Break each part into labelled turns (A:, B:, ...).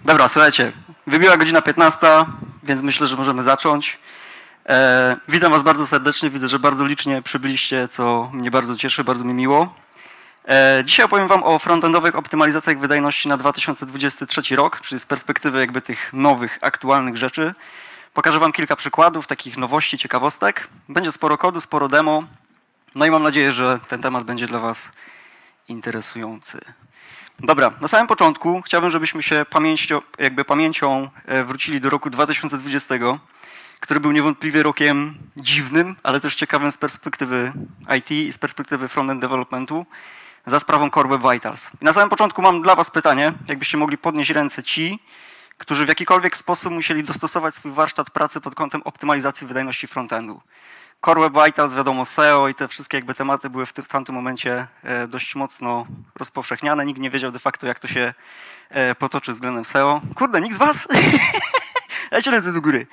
A: Dobra, słuchajcie, wybiła godzina 15, więc myślę, że możemy zacząć. Witam Was bardzo serdecznie, widzę, że bardzo licznie przybyliście, co mnie bardzo cieszy, bardzo mi miło. Dzisiaj opowiem Wam o frontendowych optymalizacjach wydajności na 2023 rok, czyli z perspektywy jakby tych nowych, aktualnych rzeczy. Pokażę Wam kilka przykładów, takich nowości, ciekawostek. Będzie sporo kodu, sporo demo. No i mam nadzieję, że ten temat będzie dla Was interesujący. Dobra, na samym początku chciałbym, żebyśmy się pamięcią wrócili do roku 2020, który był niewątpliwie rokiem dziwnym, ale też ciekawym z perspektywy IT i z perspektywy frontend developmentu za sprawą Core Web Vitals. I na samym początku mam dla Was pytanie, jakbyście mogli podnieść ręce ci, którzy w jakikolwiek sposób musieli dostosować swój warsztat pracy pod kątem optymalizacji wydajności frontendu. Core Web Vitals, wiadomo, SEO i te wszystkie jakby tematy były w tamtym momencie dość mocno rozpowszechniane. Nikt nie wiedział de facto, jak to się potoczy względem SEO. Kurde, nikt z Was? Dajcie ręce do góry.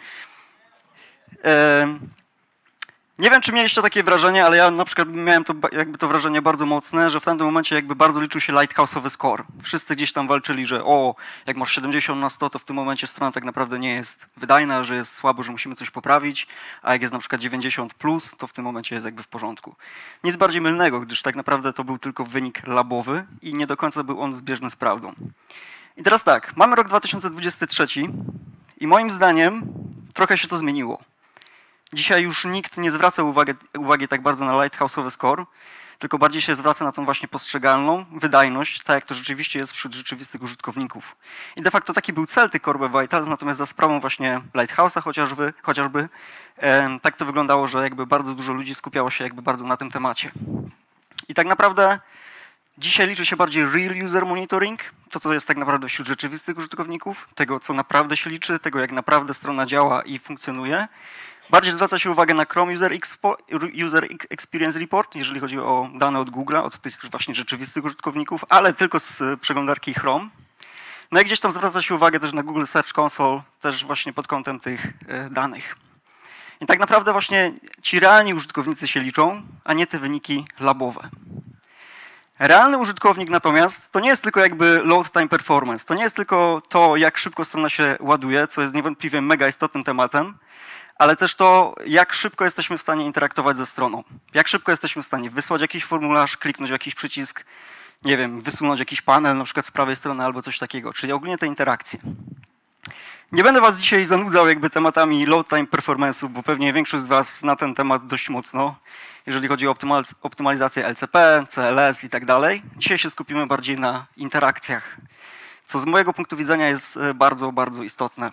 A: Nie wiem, czy mieliście takie wrażenie, ale ja na przykład miałem to wrażenie bardzo mocne, że w tamtym momencie jakby bardzo liczył się lighthouse'owy score. Wszyscy gdzieś tam walczyli, że jak masz 70 na 100, to w tym momencie strona tak naprawdę nie jest wydajna, że jest słabo, że musimy coś poprawić, a jak jest na przykład 90 plus, to w tym momencie jest jakby w porządku. Nic bardziej mylnego, gdyż tak naprawdę to był tylko wynik labowy i nie do końca był on zbieżny z prawdą. I teraz tak, mamy rok 2023 i moim zdaniem trochę się to zmieniło. Dzisiaj już nikt nie zwraca uwagi tak bardzo na lighthouse'owy score, tylko bardziej się zwraca na tą właśnie postrzegalną wydajność, tak jak to rzeczywiście jest wśród rzeczywistych użytkowników. I de facto taki był cel tych Core Web Vitals, natomiast za sprawą właśnie Lighthouse'a chociażby tak to wyglądało, że jakby bardzo dużo ludzi skupiało się jakby bardzo na tym temacie. I tak naprawdę dzisiaj liczy się bardziej real user monitoring, to co jest tak naprawdę wśród rzeczywistych użytkowników, tego co naprawdę się liczy, tego jak naprawdę strona działa i funkcjonuje. Bardziej zwraca się uwagę na Chrome User Experience Report, jeżeli chodzi o dane od Google'a, od tych właśnie rzeczywistych użytkowników, ale tylko z przeglądarki Chrome. No i gdzieś tam zwraca się uwagę też na Google Search Console, też właśnie pod kątem tych danych. I tak naprawdę właśnie ci realni użytkownicy się liczą, a nie te wyniki labowe. Realny użytkownik natomiast to nie jest tylko jakby load time performance, to nie jest tylko to, jak szybko strona się ładuje, co jest niewątpliwie mega istotnym tematem, ale też to, jak szybko jesteśmy w stanie interaktować ze stroną. Jak szybko jesteśmy w stanie wysłać jakiś formularz, kliknąć w jakiś przycisk, nie wiem, wysunąć jakiś panel na przykład z prawej strony albo coś takiego, czyli ogólnie te interakcje. Nie będę Was dzisiaj zanudzał jakby tematami load time performance'u, bo pewnie większość z Was zna ten temat dość mocno, jeżeli chodzi o optymalizację LCP, CLS i tak dalej. Dzisiaj się skupimy bardziej na interakcjach, co z mojego punktu widzenia jest bardzo, bardzo istotne.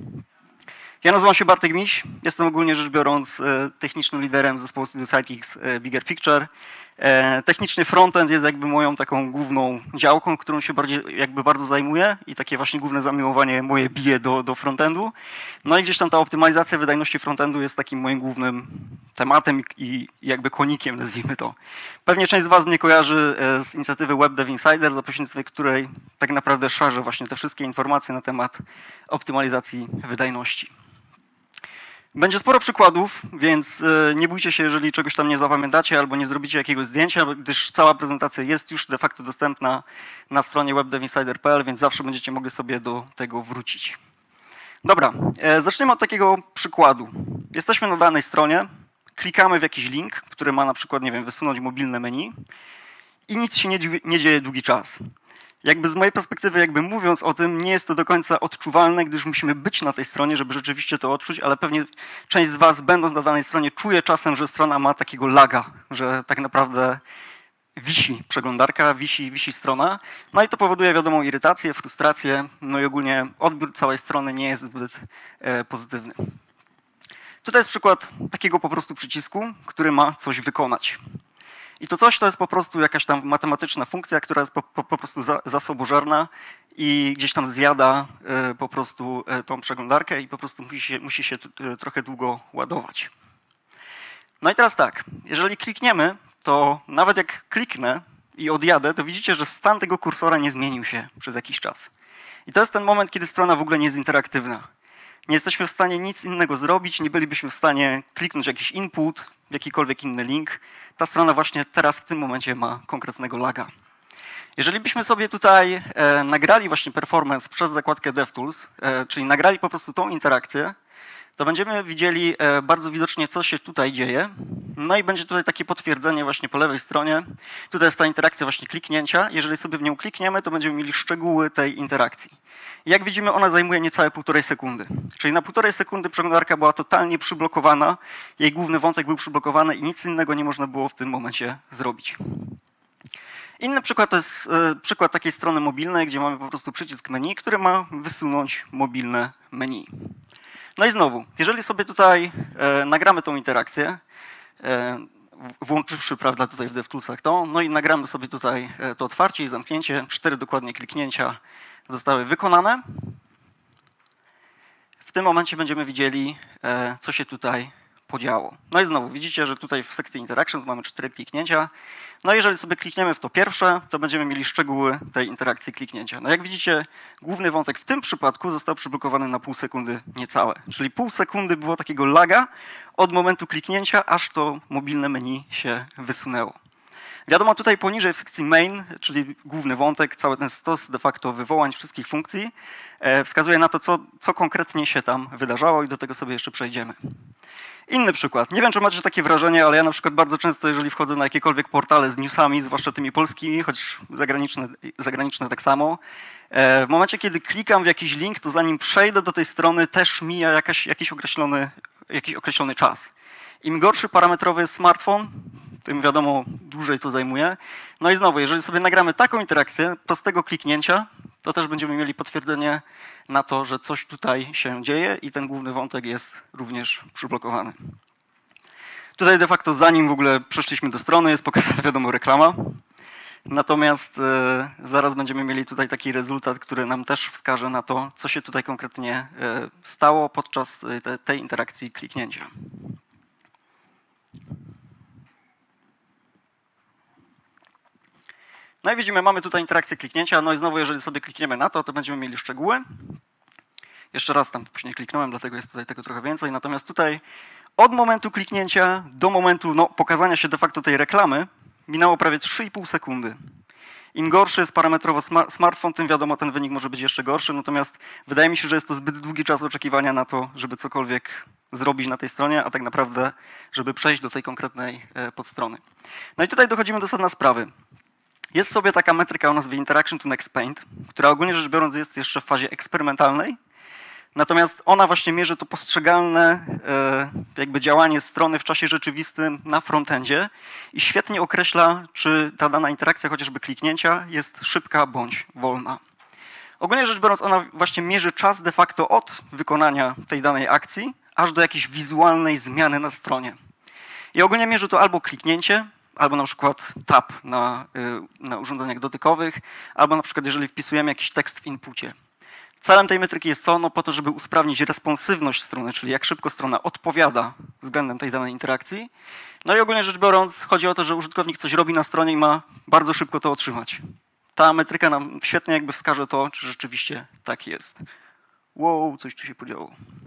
A: Ja nazywam się Bartek Miś, jestem ogólnie rzecz biorąc technicznym liderem zespołu Studio Sidekick Bigger Picture. Techniczny frontend jest jakby moją taką główną działką, którą się jakby bardzo zajmuję i takie właśnie główne zamiłowanie moje bije do frontendu. No i gdzieś tam ta optymalizacja wydajności frontendu jest takim moim głównym tematem i jakby konikiem, nazwijmy to. Pewnie część z Was mnie kojarzy z inicjatywy Web Dev Insider, za pośrednictwem której tak naprawdę szerzę właśnie te wszystkie informacje na temat optymalizacji wydajności. Będzie sporo przykładów, więc nie bójcie się, jeżeli czegoś tam nie zapamiętacie albo nie zrobicie jakiegoś zdjęcia, gdyż cała prezentacja jest już de facto dostępna na stronie webdevinsider.pl, więc zawsze będziecie mogli sobie do tego wrócić. Dobra, zaczniemy od takiego przykładu. Jesteśmy na danej stronie, klikamy w jakiś link, który ma na przykład, nie wiem, wysunąć mobilne menu i nic się nie dzieje długi czas. Jakby z mojej perspektywy, jakby mówiąc o tym, nie jest to do końca odczuwalne, gdyż musimy być na tej stronie, żeby rzeczywiście to odczuć, ale pewnie część z Was, będąc na danej stronie, czuje czasem, że strona ma takiego laga, że tak naprawdę wisi przeglądarka, wisi strona. No i to powoduje wiadomą irytację, frustrację, no i ogólnie odbiór całej strony nie jest zbyt pozytywny. Tutaj jest przykład takiego po prostu przycisku, który ma coś wykonać. I to coś to jest po prostu jakaś tam matematyczna funkcja, która jest po prostu zasobożerna i gdzieś tam zjada po prostu tą przeglądarkę i po prostu musi się trochę długo ładować. No i teraz tak, jeżeli klikniemy, to nawet jak kliknę i odjadę, to widzicie, że stan tego kursora nie zmienił się przez jakiś czas. I to jest ten moment, kiedy strona w ogóle nie jest interaktywna. Nie jesteśmy w stanie nic innego zrobić, nie bylibyśmy w stanie kliknąć jakiś input, jakikolwiek inny link. Ta strona właśnie teraz w tym momencie ma konkretnego laga. Jeżeli byśmy sobie tutaj nagrali właśnie performance przez zakładkę DevTools, czyli nagrali po prostu tą interakcję, to będziemy widzieli bardzo widocznie, co się tutaj dzieje. No i będzie tutaj takie potwierdzenie właśnie po lewej stronie. Tutaj jest ta interakcja właśnie kliknięcia. Jeżeli sobie w nią klikniemy, to będziemy mieli szczegóły tej interakcji. Jak widzimy, ona zajmuje niecałe 1,5 sekundy. Czyli na 1,5 sekundy przeglądarka była totalnie przyblokowana, jej główny wątek był przyblokowany i nic innego nie można było w tym momencie zrobić. Inny przykład to jest przykład takiej strony mobilnej, gdzie mamy po prostu przycisk menu, który ma wysunąć mobilne menu. No i znowu, jeżeli sobie tutaj nagramy tą interakcję, włączywszy, prawda, tutaj w DevToolsach to, no i nagramy sobie tutaj to otwarcie i zamknięcie, 4 dokładnie kliknięcia zostały wykonane. W tym momencie będziemy widzieli, co się tutaj podziało. No i znowu widzicie, że tutaj w sekcji Interactions mamy 4 kliknięcia. No i jeżeli sobie klikniemy w to pierwsze, to będziemy mieli szczegóły tej interakcji kliknięcia. No jak widzicie, główny wątek w tym przypadku został przyblokowany na 0,5 sekundy niecałe. Czyli 0,5 sekundy było takiego laga od momentu kliknięcia, aż to mobilne menu się wysunęło. Wiadomo, tutaj poniżej w sekcji main, czyli główny wątek, cały ten stos de facto wywołań wszystkich funkcji, wskazuje na to, co konkretnie się tam wydarzało i do tego sobie jeszcze przejdziemy. Inny przykład. Nie wiem, czy macie takie wrażenie, ale ja na przykład bardzo często, jeżeli wchodzę na jakiekolwiek portale z newsami, zwłaszcza tymi polskimi, choć zagraniczne tak samo, w momencie, kiedy klikam w jakiś link, to zanim przejdę do tej strony, też mija jakiś określony czas. Im gorszy parametrowy jest smartfon, tym wiadomo, dłużej to zajmuje. No i znowu, jeżeli sobie nagramy taką interakcję prostego kliknięcia, to też będziemy mieli potwierdzenie na to, że coś tutaj się dzieje i ten główny wątek jest również przyblokowany. Tutaj de facto zanim w ogóle przeszliśmy do strony, jest pokazana wiadomo reklama. Natomiast zaraz będziemy mieli tutaj taki rezultat, który nam też wskaże na to, co się tutaj konkretnie stało podczas tej interakcji kliknięcia. No i widzimy, mamy tutaj interakcję kliknięcia, no i znowu jeżeli sobie klikniemy na to, to będziemy mieli szczegóły. Jeszcze raz tam później kliknąłem, dlatego jest tutaj tego trochę więcej. Natomiast tutaj od momentu kliknięcia do momentu pokazania się de facto tej reklamy minęło prawie 3,5 sekundy. Im gorszy jest parametrowo smartfon, tym wiadomo, ten wynik może być jeszcze gorszy. Natomiast wydaje mi się, że jest to zbyt długi czas oczekiwania na to, żeby cokolwiek zrobić na tej stronie, a tak naprawdę, żeby przejść do tej konkretnej podstrony. No i tutaj dochodzimy do sedna sprawy. Jest sobie taka metryka o nazwie Interaction to Next Paint, która ogólnie rzecz biorąc jest jeszcze w fazie eksperymentalnej. Natomiast ona właśnie mierzy to postrzegalne jakby działanie strony w czasie rzeczywistym na frontendzie i świetnie określa, czy ta dana interakcja, chociażby kliknięcia, jest szybka bądź wolna. Ogólnie rzecz biorąc, ona właśnie mierzy czas de facto od wykonania tej danej akcji, aż do jakiejś wizualnej zmiany na stronie. I ogólnie mierzy to albo kliknięcie, albo na przykład tap na urządzeniach dotykowych, albo na przykład jeżeli wpisujemy jakiś tekst w inpucie. Celem tej metryki jest co? No po to, żeby usprawnić responsywność strony, czyli jak szybko strona odpowiada względem tej danej interakcji. No i ogólnie rzecz biorąc, chodzi o to, że użytkownik coś robi na stronie i ma bardzo szybko to otrzymać. Ta metryka nam świetnie jakby wskaże to, czy rzeczywiście tak jest. Wow, coś tu się podziało.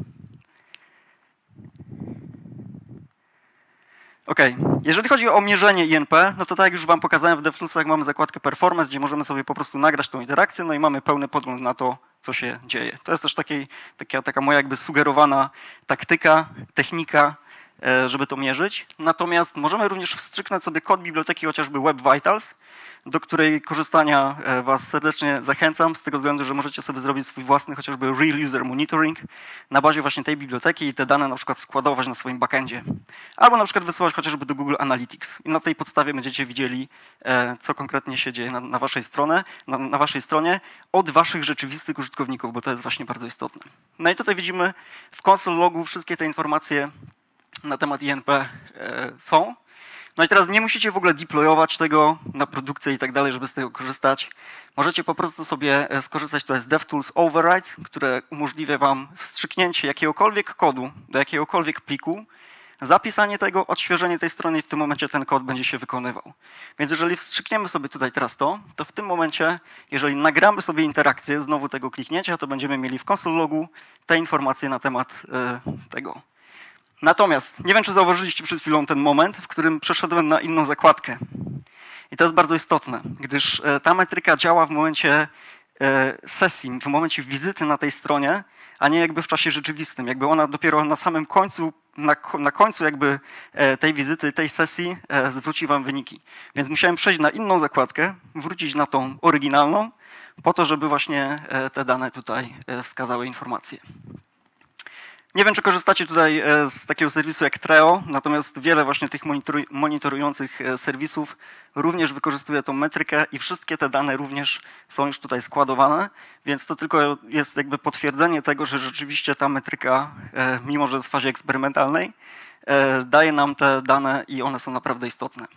A: OK, jeżeli chodzi o mierzenie INP, no to tak jak już wam pokazałem, w DevToolsach mamy zakładkę Performance, gdzie możemy sobie po prostu nagrać tą interakcję, no i mamy pełny podgląd na to, co się dzieje. To jest też taka moja jakby sugerowana taktyka, technika, żeby to mierzyć. Natomiast możemy również wstrzyknąć sobie kod biblioteki chociażby Web Vitals, do której korzystania was serdecznie zachęcam, z tego względu, że możecie sobie zrobić swój własny chociażby Real User Monitoring na bazie właśnie tej biblioteki i te dane na przykład składować na swoim backendzie. Albo na przykład wysyłać chociażby do Google Analytics i na tej podstawie będziecie widzieli, co konkretnie się dzieje na waszej stronie od waszych rzeczywistych użytkowników, bo to jest właśnie bardzo istotne. No i tutaj widzimy w console logu wszystkie te informacje na temat INP są. No i teraz nie musicie w ogóle deployować tego na produkcję i tak dalej, żeby z tego korzystać. Możecie po prostu sobie skorzystać, to jest DevTools Overrides, które umożliwia wam wstrzyknięcie jakiegokolwiek kodu do jakiegokolwiek pliku, zapisanie tego, odświeżenie tej strony i w tym momencie ten kod będzie się wykonywał. Więc jeżeli wstrzykniemy sobie tutaj teraz to w tym momencie, jeżeli nagramy sobie interakcję znowu tego kliknięcia, to będziemy mieli w console logu te informacje na temat tego. Natomiast nie wiem, czy zauważyliście przed chwilą ten moment, w którym przeszedłem na inną zakładkę. I to jest bardzo istotne, gdyż ta metryka działa w momencie sesji, w momencie wizyty na tej stronie, a nie jakby w czasie rzeczywistym. Jakby ona dopiero na samym końcu, na końcu jakby tej wizyty, tej sesji zwróci wam wyniki. Więc musiałem przejść na inną zakładkę, wrócić na tą oryginalną, po to, żeby właśnie te dane tutaj wskazały informacje. Nie wiem, czy korzystacie tutaj z takiego serwisu jak Treo, natomiast wiele właśnie tych monitorujących serwisów również wykorzystuje tą metrykę i wszystkie te dane również są już tutaj składowane, więc to tylko jest jakby potwierdzenie tego, że rzeczywiście ta metryka, mimo że jest w fazie eksperymentalnej, daje nam te dane i one są naprawdę istotne.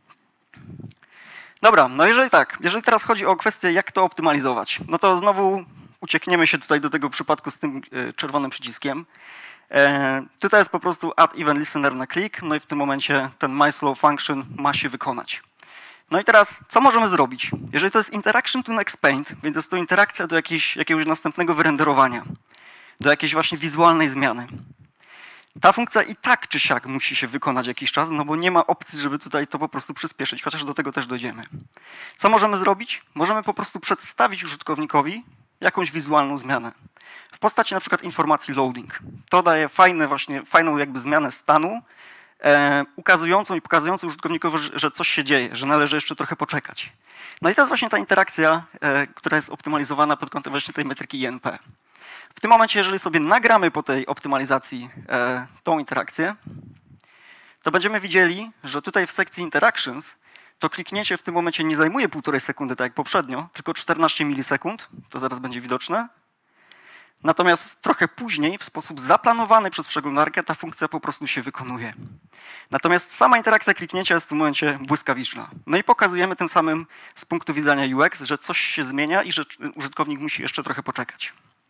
A: Dobra, no jeżeli teraz chodzi o kwestię, jak to optymalizować, no to znowu uciekniemy się tutaj do tego przypadku z tym czerwonym przyciskiem. Tutaj jest po prostu add event listener na klik, no i w tym momencie ten mySlow function ma się wykonać. No i teraz, co możemy zrobić? Jeżeli to jest interaction to next paint, więc jest to interakcja do jakiegoś następnego wyrenderowania, do jakiejś właśnie wizualnej zmiany. Ta funkcja i tak czy siak musi się wykonać jakiś czas, no bo nie ma opcji, żeby tutaj to po prostu przyspieszyć, chociaż do tego też dojdziemy. Co możemy zrobić? Możemy po prostu przedstawić użytkownikowi jakąś wizualną zmianę w postaci na przykład informacji loading. To daje fajną jakby zmianę stanu, ukazującą i pokazującą użytkownikowi, że coś się dzieje, że należy jeszcze trochę poczekać. No i to jest właśnie ta interakcja, która jest optymalizowana pod kątem właśnie tej metryki INP. W tym momencie, jeżeli sobie nagramy po tej optymalizacji tą interakcję, to będziemy widzieli, że tutaj w sekcji interactions to kliknięcie w tym momencie nie zajmuje 1,5 sekundy, tak jak poprzednio, tylko 14 milisekund, to zaraz będzie widoczne. Natomiast trochę później, w sposób zaplanowany przez przeglądarkę, ta funkcja po prostu się wykonuje. Natomiast sama interakcja kliknięcia jest w tym momencie błyskawiczna. No i pokazujemy tym samym z punktu widzenia UX, że coś się zmienia i że użytkownik musi jeszcze trochę poczekać.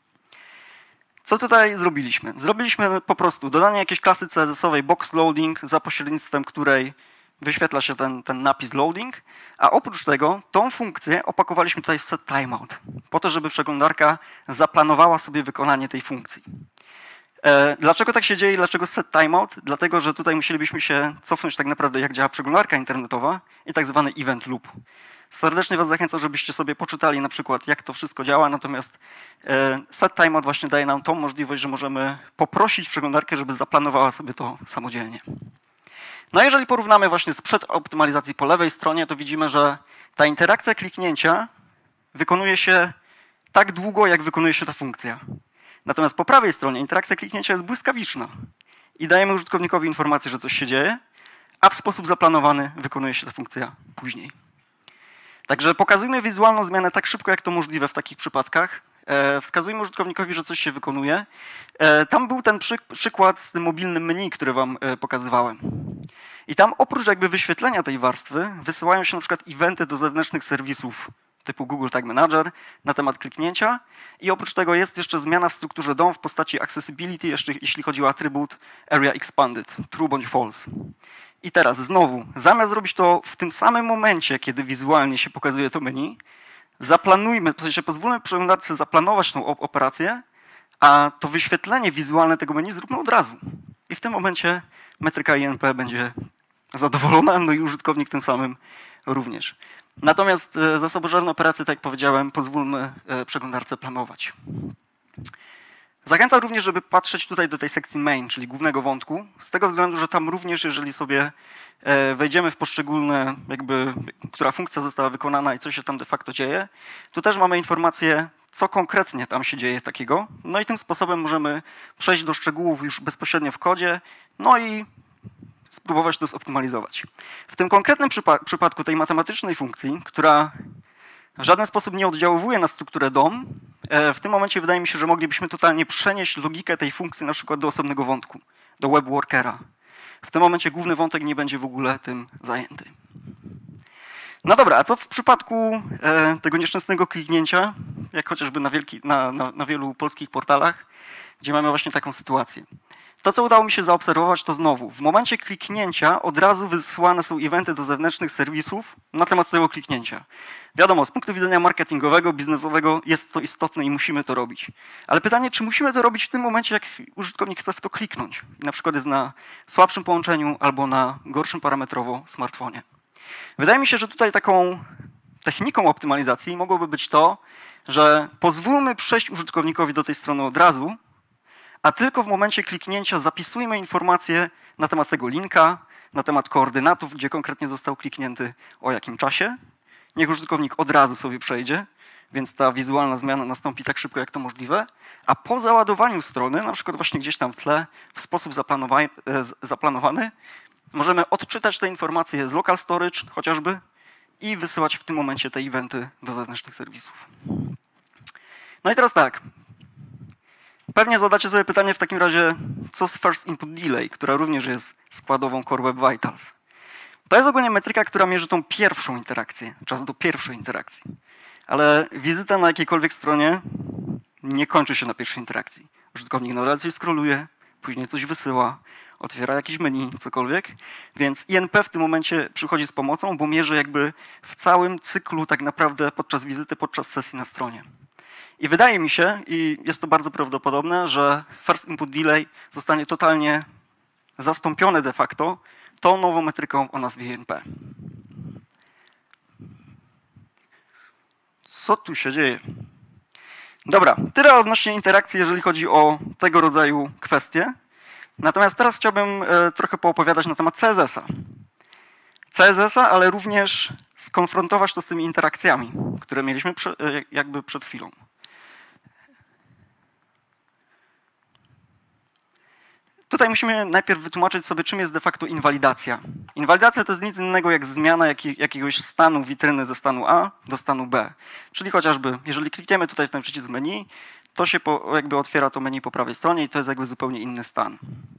A: Co tutaj zrobiliśmy? Zrobiliśmy po prostu dodanie jakiejś klasy CSS-owej box loading, za pośrednictwem której wyświetla się ten napis loading, a oprócz tego tą funkcję opakowaliśmy tutaj w set timeout, po to, żeby przeglądarka zaplanowała sobie wykonanie tej funkcji. Dlaczego tak się dzieje i dlaczego set timeout? Dlatego, że tutaj musielibyśmy się cofnąć tak naprawdę, jak działa przeglądarka internetowa i tak zwany event loop. Serdecznie was zachęcam, żebyście sobie poczytali na przykład, jak to wszystko działa, natomiast set timeout właśnie daje nam tą możliwość, że możemy poprosić przeglądarkę, żeby zaplanowała sobie to samodzielnie. No jeżeli porównamy właśnie sprzed optymalizacji po lewej stronie, to widzimy, że ta interakcja kliknięcia wykonuje się tak długo, jak wykonuje się ta funkcja. Natomiast po prawej stronie interakcja kliknięcia jest błyskawiczna i dajemy użytkownikowi informację, że coś się dzieje, a w sposób zaplanowany wykonuje się ta funkcja później. Także pokazujmy wizualną zmianę tak szybko, jak to możliwe w takich przypadkach. Wskazujmy użytkownikowi, że coś się wykonuje. Tam był ten przykład z tym mobilnym menu, który wam pokazywałem. I tam oprócz jakby wyświetlenia tej warstwy wysyłają się na przykład eventy do zewnętrznych serwisów typu Google Tag Manager na temat kliknięcia i oprócz tego jest jeszcze zmiana w strukturze DOM w postaci accessibility, jeszcze jeśli chodzi o atrybut area expanded, true bądź false. I teraz znowu, zamiast zrobić to w tym samym momencie, kiedy wizualnie się pokazuje to menu, zaplanujmy, w sensie pozwólmy przeglądarce zaplanować tą operację, a to wyświetlenie wizualne tego menu zróbmy od razu. I w tym momencie metryka INP będzie zadowolona, no i użytkownik tym samym również. Natomiast zasobożerne operacje, tak jak powiedziałem, pozwólmy przeglądarce planować. Zachęcam również, żeby patrzeć tutaj do tej sekcji main, czyli głównego wątku, z tego względu, że tam również, jeżeli sobie wejdziemy w poszczególne, jakby, która funkcja została wykonana i co się tam de facto dzieje, tu też mamy informację, co konkretnie tam się dzieje takiego. No i tym sposobem możemy przejść do szczegółów już bezpośrednio w kodzie, no i spróbować to zoptymalizować. W tym konkretnym przypadku tej matematycznej funkcji, która w żaden sposób nie oddziałuje na strukturę DOM, w tym momencie wydaje mi się, że moglibyśmy totalnie przenieść logikę tej funkcji na przykład do osobnego wątku, do webworkera. W tym momencie główny wątek nie będzie w ogóle tym zajęty. No dobra, a co w przypadku tego nieszczęsnego kliknięcia, jak chociażby na wielu polskich portalach, gdzie mamy właśnie taką sytuację. To, co udało mi się zaobserwować, to znowu, w momencie kliknięcia od razu wysyłane są eventy do zewnętrznych serwisów na temat tego kliknięcia. Wiadomo, z punktu widzenia marketingowego, biznesowego jest to istotne i musimy to robić. Ale pytanie, czy musimy to robić w tym momencie, jak użytkownik chce w to kliknąć? Na przykład jest na słabszym połączeniu albo na gorszym parametrowo smartfonie. Wydaje mi się, że tutaj taką techniką optymalizacji mogłoby być to, że pozwólmy przejść użytkownikowi do tej strony od razu, a tylko w momencie kliknięcia zapisujmy informacje na temat tego linka, na temat koordynatów, gdzie konkretnie został kliknięty, o jakim czasie. Niech użytkownik od razu sobie przejdzie, więc ta wizualna zmiana nastąpi tak szybko, jak to możliwe, a po załadowaniu strony, na przykład właśnie gdzieś tam w tle, w sposób zaplanowany, możemy odczytać te informacje z local storage chociażby i wysyłać w tym momencie te eventy do zewnętrznych serwisów. No i teraz tak. Pewnie zadacie sobie pytanie w takim razie, co z First Input Delay, która również jest składową Core Web Vitals. To jest ogólnie metryka, która mierzy tą pierwszą interakcję, czas do pierwszej interakcji. Ale wizyta na jakiejkolwiek stronie nie kończy się na pierwszej interakcji. Użytkownik nadal coś scrolluje, później coś wysyła, otwiera jakieś menu, cokolwiek. Więc INP w tym momencie przychodzi z pomocą, bo mierzy jakby w całym cyklu tak naprawdę podczas wizyty, podczas sesji na stronie. I wydaje mi się, i jest to bardzo prawdopodobne, że First Input Delay zostanie totalnie zastąpione de facto tą nową metryką o nazwie INP. Co tu się dzieje? Dobra, tyle odnośnie interakcji, jeżeli chodzi o tego rodzaju kwestie. Natomiast teraz chciałbym trochę poopowiadać na temat CSS-a. CSS-a, ale również skonfrontować to z tymi interakcjami, które mieliśmy jakby przed chwilą. Tutaj musimy najpierw wytłumaczyć sobie, czym jest de facto inwalidacja. Inwalidacja to jest nic innego jak zmiana jakiegoś stanu witryny ze stanu A do stanu B. Czyli chociażby, jeżeli klikniemy tutaj w ten przycisk menu, to się jakby otwiera to menu po prawej stronie i to jest jakby zupełnie inny stan.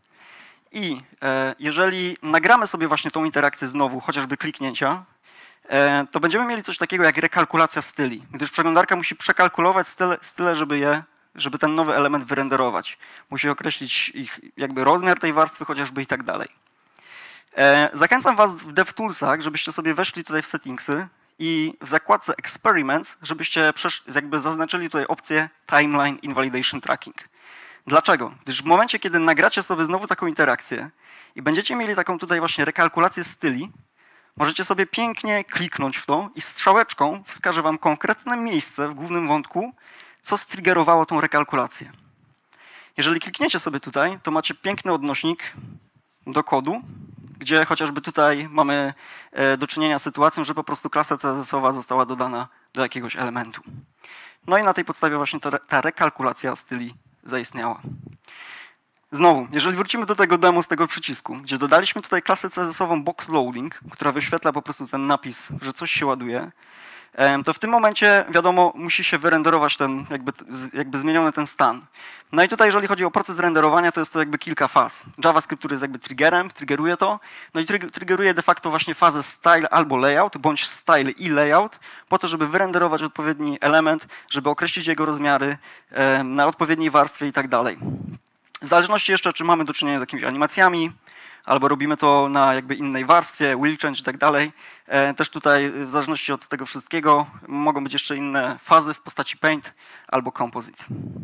A: I jeżeli nagramy sobie właśnie tą interakcję znowu, chociażby kliknięcia, to będziemy mieli coś takiego jak rekalkulacja styli, gdyż przeglądarka musi przekalkulować style, żeby ten nowy element wyrenderować. Musi określić ich jakby rozmiar tej warstwy chociażby i tak dalej. Zachęcam was w DevToolsach, żebyście sobie weszli tutaj w settingsy i w zakładce Experiments, żebyście jakby zaznaczyli tutaj opcję Timeline Invalidation Tracking. Dlaczego? Gdyż w momencie, kiedy nagracie sobie znowu taką interakcję i będziecie mieli taką tutaj właśnie rekalkulację styli, możecie sobie pięknie kliknąć w to i strzałeczką wskaże wam konkretne miejsce w głównym wątku, co striggerowało tą rekalkulację. Jeżeli klikniecie sobie tutaj, to macie piękny odnośnik do kodu, gdzie chociażby tutaj mamy do czynienia z sytuacją, że po prostu klasa CSS-owa została dodana do jakiegoś elementu. No i na tej podstawie właśnie ta rekalkulacja styli zaistniała. Znowu, jeżeli wrócimy do tego demo z tego przycisku, gdzie dodaliśmy tutaj klasę CSS-ową boxLoading, która wyświetla po prostu ten napis, że coś się ładuje, to w tym momencie, wiadomo, musi się wyrenderować ten, jakby zmieniony ten stan. No i tutaj, jeżeli chodzi o proces renderowania, to jest to jakby kilka faz. JavaScript, który jest jakby triggerem, triggeruje to, no i triggeruje de facto właśnie fazę style albo layout, bądź style i layout, po to, żeby wyrenderować odpowiedni element, żeby określić jego rozmiary na odpowiedniej warstwie i tak dalej. W zależności jeszcze, czy mamy do czynienia z jakimiś animacjami, albo robimy to na jakby innej warstwie, will change i tak dalej. Też tutaj w zależności od tego wszystkiego mogą być jeszcze inne fazy w postaci paint albo composite.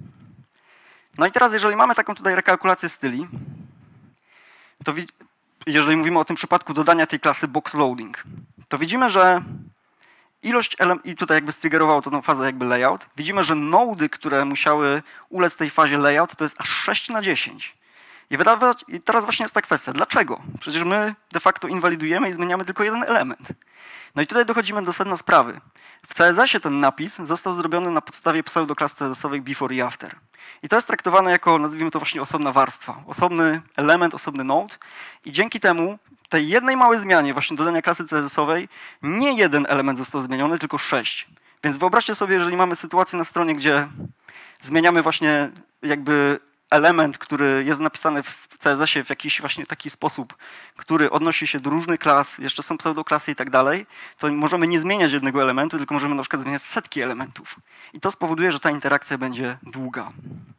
A: No i teraz jeżeli mamy taką tutaj rekalkulację styli, to jeżeli mówimy o tym przypadku dodania tej klasy boxLoading, to widzimy, że ilość i tutaj jakby striggerowało to tą fazę jakby layout. Widzimy, że nody, które musiały ulec tej fazie layout, to jest aż 6 na 10. I teraz właśnie jest ta kwestia. Dlaczego? Przecież my de facto inwalidujemy i zmieniamy tylko jeden element. No i tutaj dochodzimy do sedna sprawy. W CSS-ie ten napis został zrobiony na podstawie pseudoklas CSS-owych before i after. I to jest traktowane jako, nazwijmy to właśnie osobna warstwa, osobny element, osobny node. I dzięki temu, tej jednej małej zmianie właśnie dodania klasy CSS-owej, nie jeden element został zmieniony, tylko 6. Więc wyobraźcie sobie, jeżeli mamy sytuację na stronie, gdzie zmieniamy właśnie jakby element, który jest napisany w CSS-ie w jakiś właśnie taki sposób, który odnosi się do różnych klas, jeszcze są pseudoklasy i tak dalej, to możemy nie zmieniać jednego elementu, tylko możemy na przykład zmieniać setki elementów. I to spowoduje, że ta interakcja będzie długa.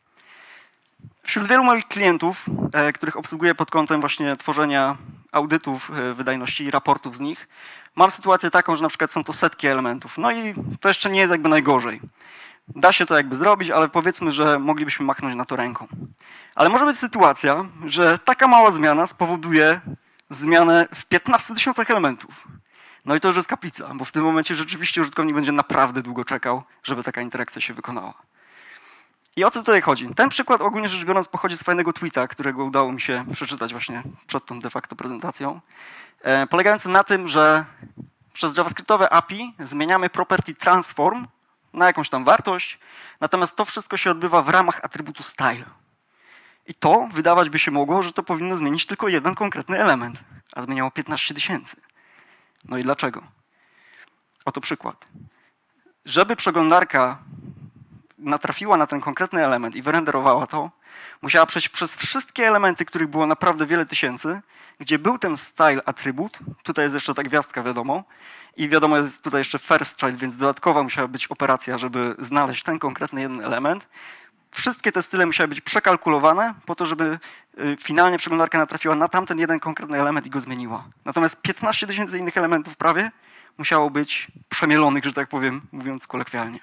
A: Wśród wielu moich klientów, których obsługuję pod kątem właśnie tworzenia audytów wydajności i raportów z nich, mam sytuację taką, że na przykład są to setki elementów. No i to jeszcze nie jest jakby najgorzej. Da się to jakby zrobić, ale powiedzmy, że moglibyśmy machnąć na to ręką. Ale może być sytuacja, że taka mała zmiana spowoduje zmianę w 15 000 elementów. No i to już jest kaplica, bo w tym momencie rzeczywiście użytkownik będzie naprawdę długo czekał, żeby taka interakcja się wykonała. I o co tutaj chodzi? Ten przykład ogólnie rzecz biorąc pochodzi z fajnego tweeta, którego udało mi się przeczytać właśnie przed tą de facto prezentacją, polegający na tym, że przez JavaScriptowe API zmieniamy property transform na jakąś tam wartość, natomiast to wszystko się odbywa w ramach atrybutu style. I to wydawać by się mogło, że to powinno zmienić tylko jeden konkretny element, a zmieniało 15 000. No i dlaczego? Oto przykład. Żeby przeglądarka natrafiła na ten konkretny element i wyrenderowała to, musiała przejść przez wszystkie elementy, których było naprawdę wiele tysięcy, gdzie był ten style atrybut, tutaj jest jeszcze ta gwiazdka wiadomo, i wiadomo jest tutaj jeszcze first child, więc dodatkowa musiała być operacja, żeby znaleźć ten konkretny jeden element. Wszystkie te style musiały być przekalkulowane po to, żeby finalnie przeglądarka natrafiła na tamten jeden konkretny element i go zmieniła. Natomiast 15 000 innych elementów prawie musiało być przemielonych, że tak powiem, mówiąc kolokwialnie.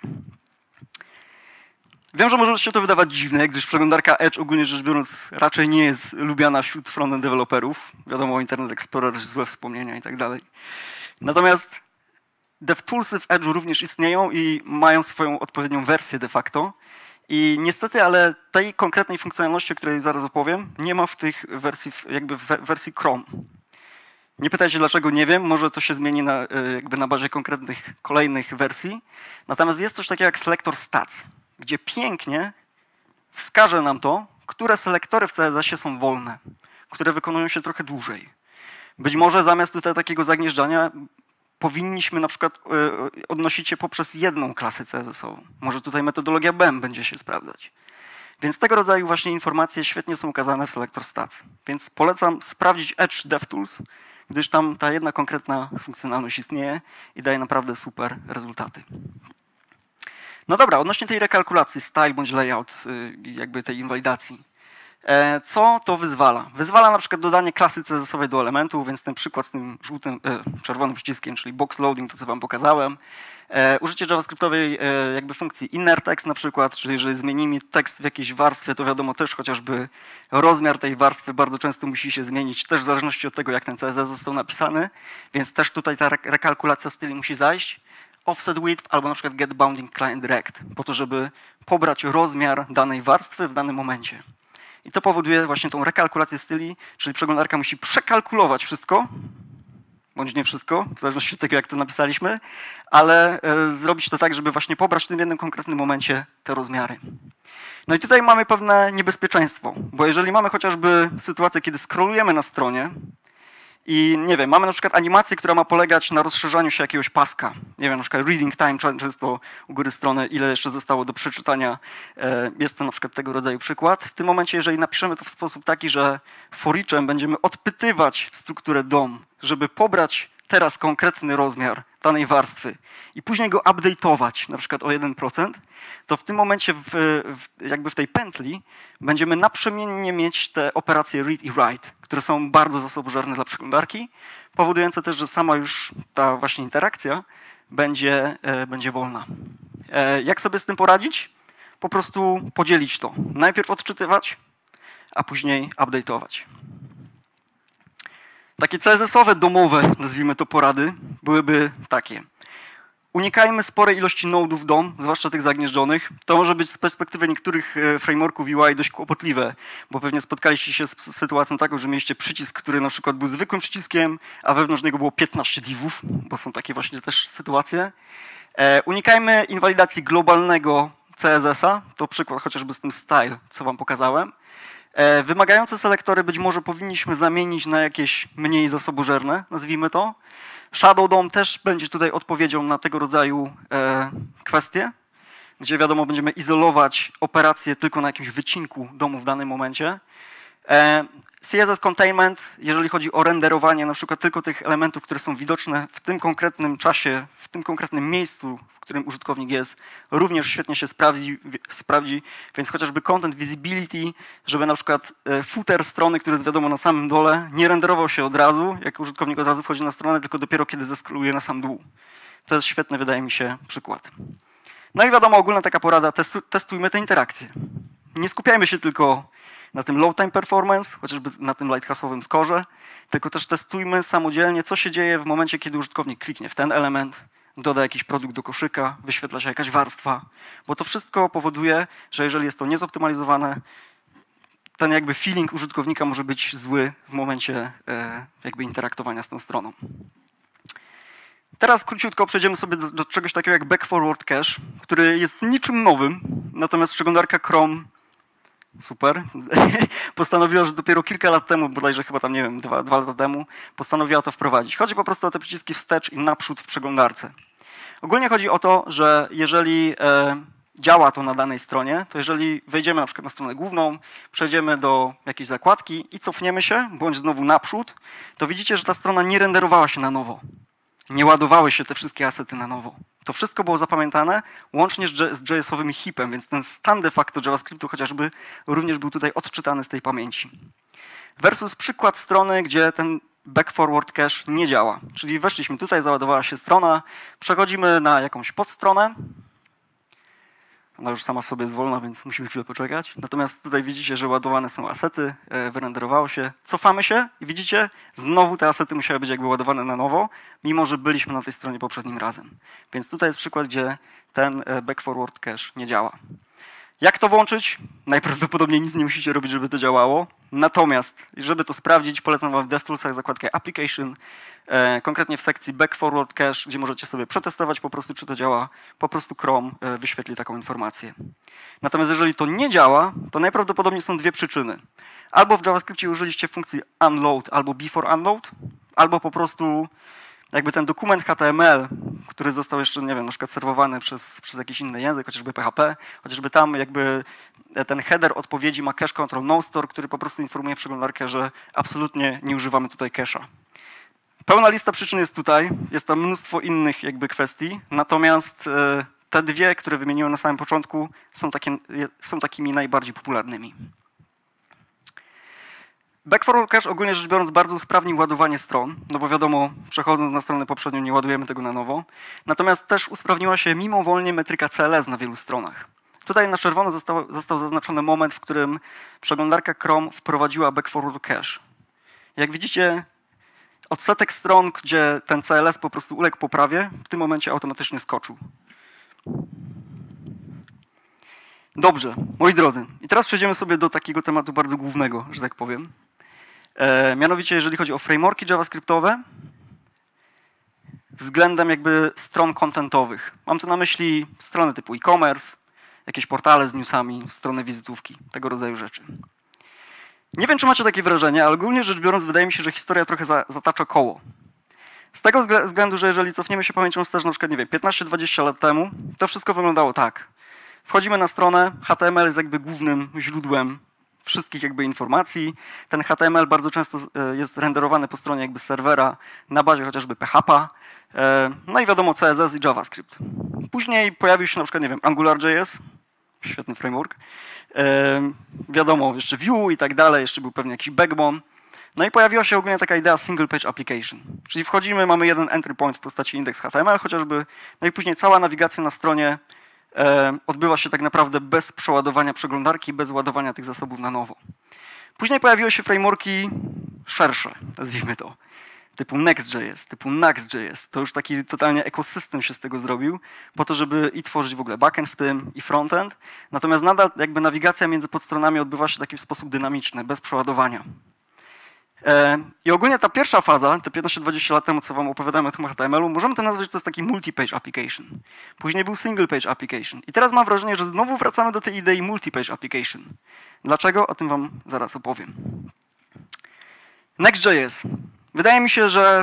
A: Wiem, że może się to wydawać dziwne, gdyż przeglądarka Edge ogólnie rzecz biorąc raczej nie jest lubiana wśród frontend deweloperów. Wiadomo, Internet Explorer, złe wspomnienia i tak dalej. Natomiast DevToolsy w Edge'u również istnieją i mają swoją odpowiednią wersję de facto. I niestety, ale tej konkretnej funkcjonalności, o której zaraz opowiem, nie ma w tych wersji, jakby w wersji Chrome. Nie pytajcie dlaczego, nie wiem, może to się zmieni na bazie konkretnych kolejnych wersji. Natomiast jest coś takiego jak selektor stats, gdzie pięknie wskaże nam to, które selektory w CSS-ie są wolne, które wykonują się trochę dłużej. Być może zamiast tutaj takiego zagnieżdżania powinniśmy na przykład odnosić się poprzez jedną klasę CSS-ową. Może tutaj metodologia BEM będzie się sprawdzać. Więc tego rodzaju właśnie informacje świetnie są ukazane w Selector Stats. Więc polecam sprawdzić Edge DevTools, gdyż tam ta jedna konkretna funkcjonalność istnieje i daje naprawdę super rezultaty. No dobra, odnośnie tej rekalkulacji, style bądź layout, jakby tej inwalidacji. Co to wyzwala? Wyzwala na przykład dodanie klasy CSS-owej do elementu, więc ten przykład z tym czerwonym przyciskiem, czyli box loading, to co wam pokazałem. Użycie JavaScriptowej jakby funkcji inner text na przykład, czyli jeżeli zmienimy tekst w jakiejś warstwie, to wiadomo też chociażby rozmiar tej warstwy bardzo często musi się zmienić, też w zależności od tego, jak ten CSS został napisany, więc też tutaj ta rekalkulacja styli musi zajść. Offset width albo na przykład get bounding client direct, po to, żeby pobrać rozmiar danej warstwy w danym momencie. I to powoduje właśnie tą rekalkulację styli, czyli przeglądarka musi przekalkulować wszystko, bądź nie wszystko, w zależności od tego, jak to napisaliśmy, ale zrobić to tak, żeby właśnie pobrać w tym jednym konkretnym momencie te rozmiary. No i tutaj mamy pewne niebezpieczeństwo, bo jeżeli mamy chociażby sytuację, kiedy scrollujemy na stronie i nie wiem, mamy na przykład animację, która ma polegać na rozszerzaniu się jakiegoś paska. Nie wiem, na przykład reading time, często u góry strony, ile jeszcze zostało do przeczytania. Jest to na przykład tego rodzaju przykład. W tym momencie, jeżeli napiszemy to w sposób taki, że for eachem będziemy odpytywać strukturę DOM, żeby pobrać teraz konkretny rozmiar danej warstwy i później go update'ować, na przykład o 1%, to w tym momencie jakby w tej pętli będziemy naprzemiennie mieć te operacje read i write, które są bardzo zasobożerne dla przeglądarki, powodujące też, że sama już ta właśnie interakcja będzie wolna. Jak sobie z tym poradzić? Po prostu podzielić to. Najpierw odczytywać, a później update'ować. Takie CSS-owe, domowe, nazwijmy to porady, byłyby takie. Unikajmy sporej ilości nodów DOM, zwłaszcza tych zagnieżdżonych. To może być z perspektywy niektórych frameworków UI dość kłopotliwe, bo pewnie spotkaliście się z sytuacją taką, że mieliście przycisk, który na przykład był zwykłym przyciskiem, a wewnątrz niego było 15 divów, bo są takie właśnie też sytuacje. Unikajmy inwalidacji globalnego CSS-a, to przykład chociażby z tym style, co wam pokazałem. Wymagające selektory być może powinniśmy zamienić na jakieś mniej zasobożerne, nazwijmy to. Shadow DOM też będzie tutaj odpowiedzią na tego rodzaju kwestie, gdzie wiadomo będziemy izolować operacje tylko na jakimś wycinku DOMu w danym momencie. CSS Containment, jeżeli chodzi o renderowanie na przykład tylko tych elementów, które są widoczne w tym konkretnym czasie, w tym konkretnym miejscu, w którym użytkownik jest, również świetnie się sprawdzi, więc chociażby Content Visibility, żeby na przykład footer strony, który jest wiadomo na samym dole, nie renderował się od razu, jak użytkownik od razu wchodzi na stronę, tylko dopiero kiedy zeskroluje na sam dół. To jest świetny, wydaje mi się, przykład. No i wiadomo, ogólna taka porada, testujmy te interakcje. nie skupiajmy się tylko na tym low time performance, chociażby na tym lighthouse'owym skorze, tylko też testujmy samodzielnie, co się dzieje w momencie, kiedy użytkownik kliknie w ten element, doda jakiś produkt do koszyka, wyświetla się jakaś warstwa, bo to wszystko powoduje, że jeżeli jest to niezoptymalizowane, ten jakby feeling użytkownika może być zły w momencie jakby interaktowania z tą stroną. Teraz króciutko przejdziemy sobie do czegoś takiego jak back forward cache, który jest niczym nowym, natomiast przeglądarka Chrome, super, postanowiła, że dopiero kilka lat temu, bodajże chyba tam, nie wiem, dwa lata temu, postanowiła to wprowadzić. Chodzi po prostu o te przyciski wstecz i naprzód w przeglądarce. Ogólnie chodzi o to, że jeżeli działa to na danej stronie, to jeżeli wejdziemy na przykład na stronę główną, przejdziemy do jakiejś zakładki i cofniemy się, bądź znowu naprzód, to widzicie, że ta strona nie renderowała się na nowo. Nie ładowały się te wszystkie asety na nowo. To wszystko było zapamiętane łącznie z JS-owym heapem, więc ten stan de facto JavaScriptu chociażby również był tutaj odczytany z tej pamięci. Versus przykład strony, gdzie ten back forward cache nie działa. Czyli weszliśmy tutaj, załadowała się strona, przechodzimy na jakąś podstronę. Ona już sama w sobie jest wolna, więc musimy chwilę poczekać. Natomiast tutaj widzicie, że ładowane są asety, wyrenderowało się. Cofamy się i widzicie, znowu te asety musiały być jakby ładowane na nowo, mimo że byliśmy na tej stronie poprzednim razem. Więc tutaj jest przykład, gdzie ten back forward cache nie działa. Jak to włączyć? Najprawdopodobniej nic nie musicie robić, żeby to działało. Natomiast, żeby to sprawdzić, polecam wam w DevToolsach zakładkę Application, konkretnie w sekcji Back Forward Cache, gdzie możecie sobie przetestować po prostu, czy to działa. Po prostu Chrome wyświetli taką informację. Natomiast jeżeli to nie działa, to najprawdopodobniej są dwie przyczyny. Albo w JavaScriptie użyliście funkcji unload albo before unload, albo po prostu jakby ten dokument HTML, który został jeszcze, nie wiem, na przykład serwowany przez jakiś inny język, chociażby PHP, chociażby tam jakby ten header odpowiedzi ma cache control no store, który po prostu informuje przeglądarkę, że absolutnie nie używamy tutaj cache'a. Pełna lista przyczyn jest tutaj, jest tam mnóstwo innych jakby kwestii, natomiast te dwie, które wymieniłem na samym początku, są takimi najbardziej popularnymi. Back forward cache ogólnie rzecz biorąc bardzo usprawni ładowanie stron, no bo wiadomo, przechodząc na stronę poprzednią nie ładujemy tego na nowo. Natomiast też usprawniła się mimowolnie metryka CLS na wielu stronach. Tutaj na czerwono został zaznaczony moment, w którym przeglądarka Chrome wprowadziła back forward cache. Jak widzicie, odsetek stron, gdzie ten CLS po prostu uległ poprawie, w tym momencie automatycznie skoczył. Dobrze, moi drodzy. I teraz przejdziemy sobie do takiego tematu bardzo głównego, że tak powiem. Mianowicie, jeżeli chodzi o frameworki javascriptowe, względem jakby stron contentowych. Mam tu na myśli strony typu e-commerce, jakieś portale z newsami, strony wizytówki, tego rodzaju rzeczy. Nie wiem, czy macie takie wrażenie, ale ogólnie rzecz biorąc, wydaje mi się, że historia trochę zatacza koło. Z tego względu, że jeżeli cofniemy się pamięcią wstecz, na przykład, nie wiem, 15-20 lat temu, to wszystko wyglądało tak. Wchodzimy na stronę, HTML jest jakby głównym źródłem wszystkich jakby informacji. Ten HTML bardzo często jest renderowany po stronie jakby serwera na bazie chociażby PHP. No i wiadomo CSS i JavaScript. Później pojawił się na przykład, nie wiem, AngularJS, świetny framework. Wiadomo, jeszcze Vue i tak dalej, jeszcze był pewnie jakiś Backbone. No i pojawiła się ogólnie taka idea single page application. Czyli wchodzimy, mamy jeden entry point w postaci index HTML chociażby, no i później cała nawigacja na stronie odbywa się tak naprawdę bez przeładowania przeglądarki, bez ładowania tych zasobów na nowo. Później pojawiły się frameworki szersze, nazwijmy to, typu Next.js, typu Nuxt.js. To już taki totalnie ekosystem się z tego zrobił, po to, żeby i tworzyć w ogóle backend w tym, i frontend. Natomiast nadal jakby nawigacja między podstronami odbywa się w sposób dynamiczny, bez przeładowania. I ogólnie ta pierwsza faza, te 15-20 lat temu, co wam opowiadałem o tym HTML-u, możemy to nazwać, że to jest taki multi-page application. Później był single-page application. I teraz mam wrażenie, że znowu wracamy do tej idei multi-page application. Dlaczego? O tym wam zaraz opowiem. Next.js. Wydaje mi się, że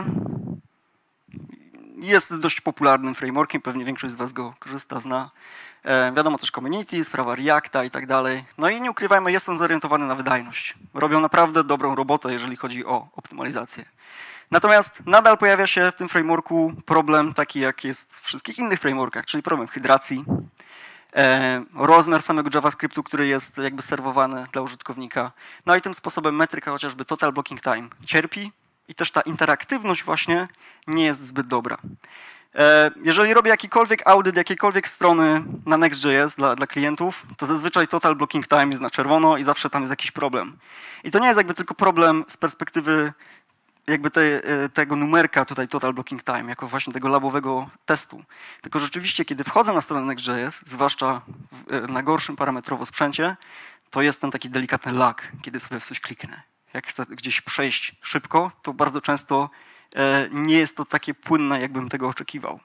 A: jest dość popularnym frameworkiem, pewnie większość z was go korzysta, zna. Wiadomo też community, sprawa Reacta i tak dalej. No i nie ukrywajmy, jest on zorientowany na wydajność. Robią naprawdę dobrą robotę, jeżeli chodzi o optymalizację. Natomiast nadal pojawia się w tym frameworku problem taki, jak jest w wszystkich innych frameworkach, czyli problem hydracji, rozmiar samego JavaScriptu, który jest jakby serwowany dla użytkownika. No i tym sposobem metryka chociażby total blocking time cierpi i też ta interaktywność właśnie nie jest zbyt dobra. Jeżeli robię jakikolwiek audyt jakiejkolwiek strony na Next.js dla klientów, to zazwyczaj total blocking time jest na czerwono i zawsze tam jest jakiś problem. I to nie jest jakby tylko problem z perspektywy jakby tego numerka tutaj total blocking time, jako właśnie tego labowego testu. Tylko rzeczywiście, kiedy wchodzę na stronę Next.js, zwłaszcza na gorszym parametrowo sprzęcie, to jest ten taki delikatny lag, kiedy sobie w coś kliknę. Jak chcę gdzieś przejść szybko, to bardzo często nie jest to takie płynne, jakbym tego oczekiwał.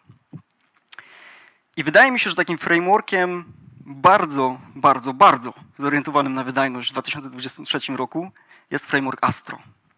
A: I wydaje mi się, że takim frameworkiem bardzo, bardzo, bardzo zorientowanym na wydajność w 2023 roku jest framework Astro.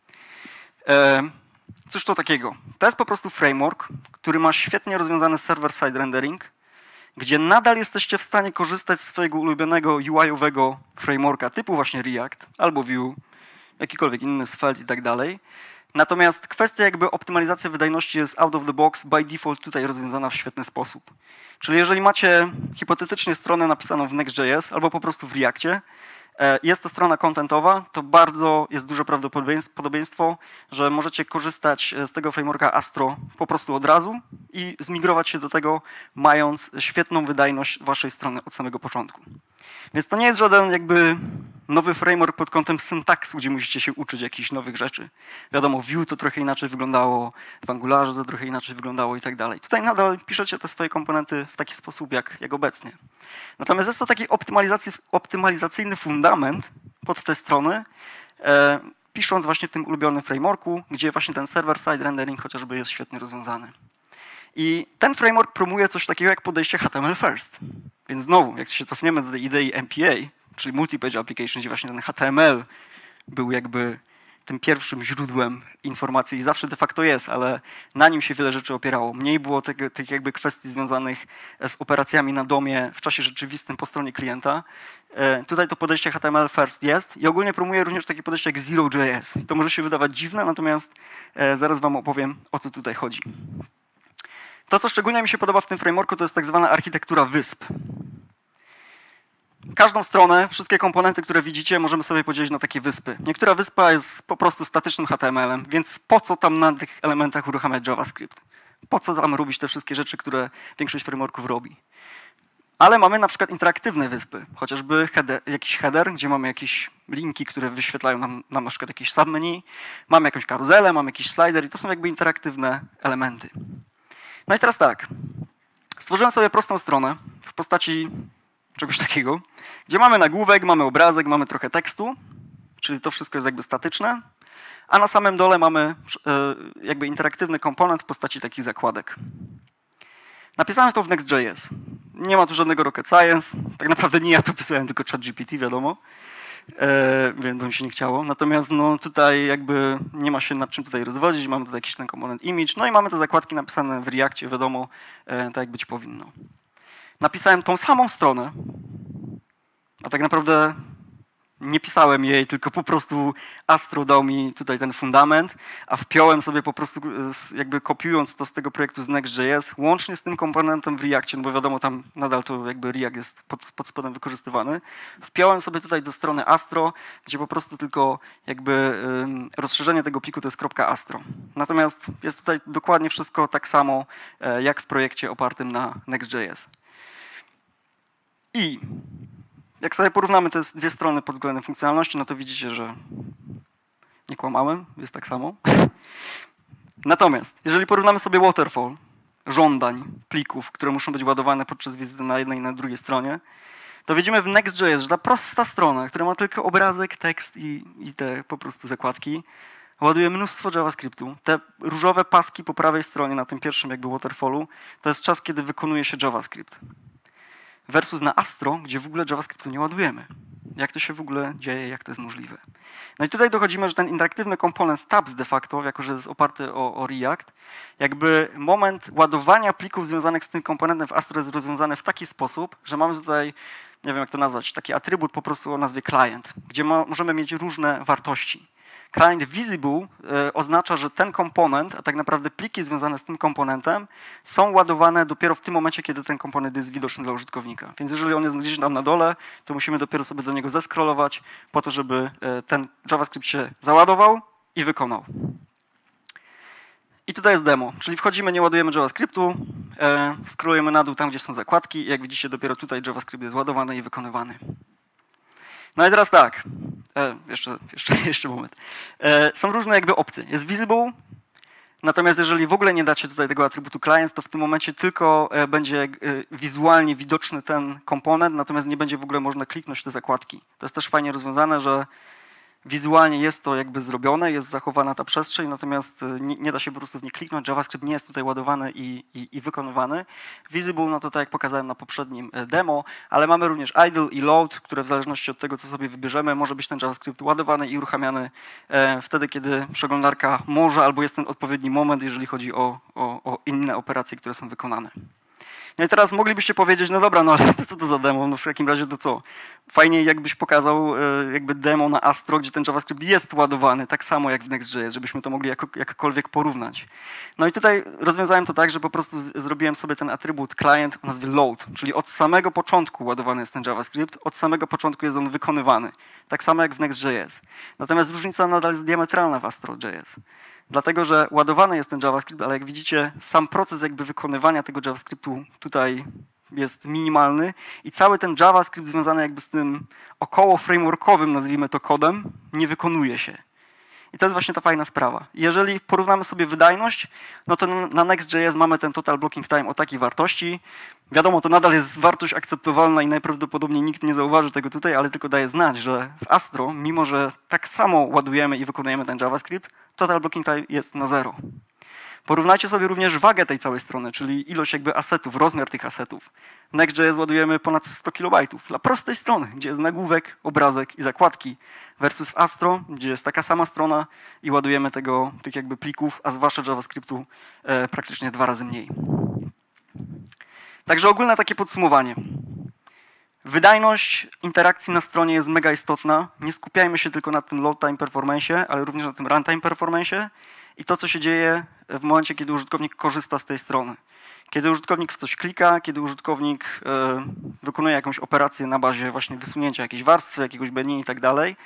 A: Cóż to takiego? To jest po prostu framework, który ma świetnie rozwiązany server-side rendering, gdzie nadal jesteście w stanie korzystać z swojego ulubionego UI-owego frameworka typu właśnie React albo Vue, jakikolwiek inny, Svelte i tak dalej. Natomiast kwestia jakby optymalizacji wydajności jest out of the box, by default tutaj rozwiązana w świetny sposób. Czyli jeżeli macie hipotetycznie stronę napisaną w Next.js albo po prostu w Reactie, jest to strona contentowa, to bardzo jest duże prawdopodobieństwo, że możecie korzystać z tego frameworka Astro po prostu od razu i zmigrować się do tego, mając świetną wydajność waszej strony od samego początku. Więc to nie jest żaden jakby nowy framework pod kątem syntaksu, gdzie musicie się uczyć jakichś nowych rzeczy. Wiadomo, w Vue to trochę inaczej wyglądało, w Angularze to trochę inaczej wyglądało i tak dalej. Tutaj nadal piszecie te swoje komponenty w taki sposób, jak obecnie. Natomiast jest to taki optymalizacyjny fundament pod te strony, pisząc właśnie w tym ulubionym frameworku, gdzie właśnie ten server-side rendering chociażby jest świetnie rozwiązany. I ten framework promuje coś takiego jak podejście HTML first. Więc znowu, jak się cofniemy do tej idei MPA, czyli Multi-Page Application, gdzie właśnie ten HTML był jakby tym pierwszym źródłem informacji i zawsze de facto jest, ale na nim się wiele rzeczy opierało. Mniej było tych jakby kwestii związanych z operacjami na domie w czasie rzeczywistym po stronie klienta. Tutaj to podejście HTML first jest i ogólnie promuje również takie podejście jak Zero.js. To może się wydawać dziwne, natomiast zaraz wam opowiem, o co tutaj chodzi. To, co szczególnie mi się podoba w tym frameworku, to jest tak zwana architektura wysp. Każdą stronę, wszystkie komponenty, które widzicie, możemy sobie podzielić na takie wyspy. Niektóra wyspa jest po prostu statycznym HTML-em, więc po co tam na tych elementach uruchamiać JavaScript? Po co tam robić te wszystkie rzeczy, które większość frameworków robi? Ale mamy na przykład interaktywne wyspy, chociażby jakiś header, gdzie mamy jakieś linki, które wyświetlają nam na przykład jakieś submenu, mamy jakąś karuzelę, mamy jakiś slider i to są jakby interaktywne elementy. No i teraz tak, stworzyłem sobie prostą stronę w postaci czegoś takiego, gdzie mamy nagłówek, mamy obrazek, mamy trochę tekstu, czyli to wszystko jest jakby statyczne, a na samym dole mamy jakby interaktywny komponent w postaci takich zakładek. Napisałem to w Next.js. Nie ma tu żadnego rocket science, tak naprawdę nie ja to pisałem, tylko ChatGPT, wiadomo, więc by mi się nie chciało. Natomiast no, tutaj jakby nie ma się nad czym tutaj rozwodzić, mamy tutaj jakiś ten komponent image, no i mamy te zakładki napisane w Reactie, wiadomo, tak jak być powinno. Napisałem tą samą stronę, a tak naprawdę nie pisałem jej, tylko po prostu Astro dał mi tutaj ten fundament, a wpiąłem sobie po prostu, jakby kopiując to z tego projektu z Next.js, łącznie z tym komponentem w Reactie, no bo wiadomo, tam nadal to jakby React jest pod spodem wykorzystywany. Wpiąłem sobie tutaj do strony Astro, gdzie po prostu tylko jakby rozszerzenie tego pliku to jest .astro. Natomiast jest tutaj dokładnie wszystko tak samo, jak w projekcie opartym na Next.js. I jak sobie porównamy te dwie strony pod względem funkcjonalności, no to widzicie, że nie kłamałem, jest tak samo. Natomiast jeżeli porównamy sobie waterfall, żądań, plików, które muszą być ładowane podczas wizyty na jednej i na drugiej stronie, to widzimy w Next.js, że ta prosta strona, która ma tylko obrazek, tekst i te po prostu zakładki, ładuje mnóstwo JavaScriptu. Te różowe paski po prawej stronie na tym pierwszym jakby waterfallu, to jest czas, kiedy wykonuje się JavaScript. Versus na Astro, gdzie w ogóle JavaScriptu nie ładujemy. Jak to się w ogóle dzieje, jak to jest możliwe. No i tutaj dochodzimy, że ten interaktywny komponent tabs de facto, jako że jest oparty o React, jakby moment ładowania plików związanych z tym komponentem w Astro jest rozwiązany w taki sposób, że mamy tutaj, nie wiem jak to nazwać, taki atrybut po prostu o nazwie client, gdzie możemy mieć różne wartości. Client visible oznacza, że ten komponent, a tak naprawdę pliki związane z tym komponentem są ładowane dopiero w tym momencie, kiedy ten komponent jest widoczny dla użytkownika. Więc jeżeli on jest gdzieś tam na dole, to musimy dopiero sobie do niego zescrollować po to, żeby ten JavaScript się załadował i wykonał. I tutaj jest demo, czyli wchodzimy, nie ładujemy JavaScriptu, scrollujemy na dół tam, gdzie są zakładki i jak widzicie, dopiero tutaj JavaScript jest ładowany i wykonywany. No i teraz tak, jeszcze moment. Są różne jakby opcje. Jest visible, natomiast jeżeli w ogóle nie dacie tutaj tego atrybutu client, to w tym momencie tylko będzie wizualnie widoczny ten komponent, natomiast nie będzie w ogóle można kliknąć w te zakładki. To jest też fajnie rozwiązane, że wizualnie jest to jakby zrobione, jest zachowana ta przestrzeń, natomiast nie da się po prostu w nie kliknąć. JavaScript nie jest tutaj ładowany i wykonywany. Visible, no to tak jak pokazałem na poprzednim demo, ale mamy również idle i load, które w zależności od tego, co sobie wybierzemy, może być ten JavaScript ładowany i uruchamiany wtedy, kiedy przeglądarka może, albo jest ten odpowiedni moment, jeżeli chodzi o inne operacje, które są wykonane. No i teraz moglibyście powiedzieć, no dobra, no ale co to za demo? No w takim razie to co? Fajnie jakbyś pokazał jakby demo na Astro, gdzie ten JavaScript jest ładowany, tak samo jak w Next.js, żebyśmy to mogli jakkolwiek porównać. No i tutaj rozwiązałem to tak, że po prostu zrobiłem sobie ten atrybut client o nazwie load, czyli od samego początku ładowany jest ten JavaScript, od samego początku jest on wykonywany, tak samo jak w Next.js. Natomiast różnica nadal jest diametralna w Astro.js. Dlatego, że ładowany jest ten JavaScript, ale jak widzicie, sam proces jakby wykonywania tego JavaScriptu tutaj jest minimalny i cały ten JavaScript związany jakby z tym około frameworkowym, nazwijmy to kodem, nie wykonuje się. I to jest właśnie ta fajna sprawa. Jeżeli porównamy sobie wydajność, no to na Next.js mamy ten total blocking time o takiej wartości. Wiadomo, to nadal jest wartość akceptowalna i najprawdopodobniej nikt nie zauważy tego tutaj, ale tylko daje znać, że w Astro, mimo że tak samo ładujemy i wykonujemy ten JavaScript, total blocking time jest na 0. Porównajcie sobie również wagę tej całej strony, czyli ilość jakby asetów, rozmiar tych asetów. W Next.js ładujemy ponad 100 KB dla prostej strony, gdzie jest nagłówek, obrazek i zakładki, versus w Astro, gdzie jest taka sama strona i ładujemy tych jakby plików, a zwłaszcza JavaScriptu praktycznie 2 razy mniej. Także ogólne takie podsumowanie. Wydajność interakcji na stronie jest mega istotna. Nie skupiajmy się tylko na tym load time performance, ale również na tym runtime performance i to, co się dzieje w momencie, kiedy użytkownik korzysta z tej strony. Kiedy użytkownik w coś klika, kiedy użytkownik wykonuje jakąś operację na bazie właśnie wysunięcia jakiejś warstwy, jakiegoś menu i tak dalej.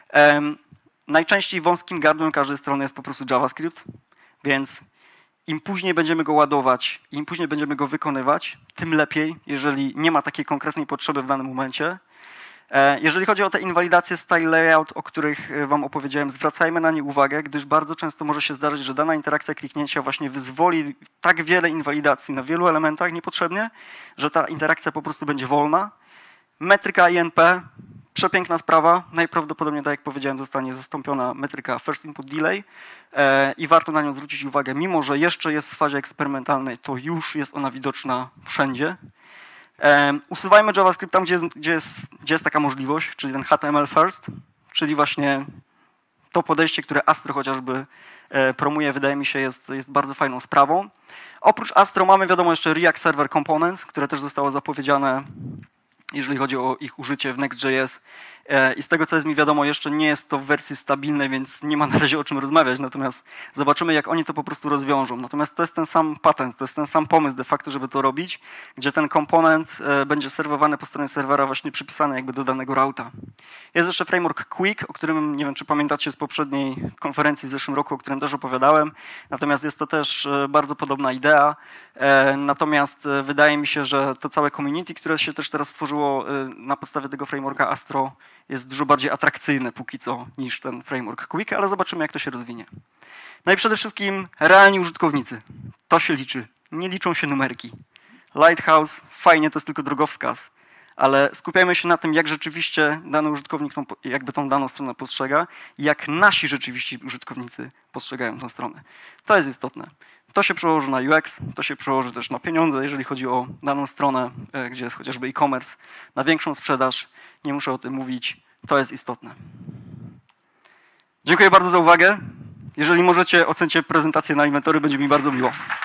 A: Najczęściej wąskim gardłem każdej strony jest po prostu JavaScript, więc im później będziemy go ładować, im później będziemy go wykonywać, tym lepiej, jeżeli nie ma takiej konkretnej potrzeby w danym momencie. Jeżeli chodzi o te inwalidacje style layout, o których wam opowiedziałem, zwracajmy na nie uwagę, gdyż bardzo często może się zdarzyć, że dana interakcja kliknięcia właśnie wyzwoli tak wiele inwalidacji na wielu elementach niepotrzebnie, że ta interakcja po prostu będzie wolna. Metryka INP, przepiękna sprawa, najprawdopodobniej, tak jak powiedziałem, zostanie zastąpiona metryka First Input Delay i warto na nią zwrócić uwagę, mimo że jeszcze jest w fazie eksperymentalnej, to już jest ona widoczna wszędzie. Usuwajmy JavaScript tam, gdzie jest taka możliwość, czyli ten HTML first, czyli właśnie to podejście, które Astro chociażby promuje, wydaje mi się, jest bardzo fajną sprawą. Oprócz Astro mamy, wiadomo, jeszcze React Server Components, które też zostało zapowiedziane, jeżeli chodzi o ich użycie w Next.js. I z tego, co jest mi wiadomo, jeszcze nie jest to w wersji stabilnej, więc nie ma na razie o czym rozmawiać, natomiast zobaczymy, jak oni to po prostu rozwiążą. Natomiast to jest ten sam patent, to jest ten sam pomysł de facto, żeby to robić, gdzie ten komponent będzie serwowany po stronie serwera właśnie przypisany jakby do danego routa. Jest jeszcze framework Quick, o którym nie wiem, czy pamiętacie z poprzedniej konferencji w zeszłym roku, o którym też opowiadałem, natomiast jest to też bardzo podobna idea, natomiast wydaje mi się, że to całe community, które się też teraz stworzyło na podstawie tego frameworka Astro, jest dużo bardziej atrakcyjne póki co niż ten framework Quick, ale zobaczymy, jak to się rozwinie. No i przede wszystkim realni użytkownicy. To się liczy. Nie liczą się numerki. Lighthouse, fajnie, to jest tylko drogowskaz, ale skupiajmy się na tym, jak rzeczywiście dany użytkownik jakby tą daną stronę postrzega i jak nasi rzeczywiście użytkownicy postrzegają tą stronę. To jest istotne. To się przełoży na UX, to się przełoży też na pieniądze, jeżeli chodzi o daną stronę, gdzie jest chociażby e-commerce, na większą sprzedaż. Nie muszę o tym mówić, to jest istotne. Dziękuję bardzo za uwagę. Jeżeli możecie, ocencie prezentację na Inventory, będzie mi bardzo miło.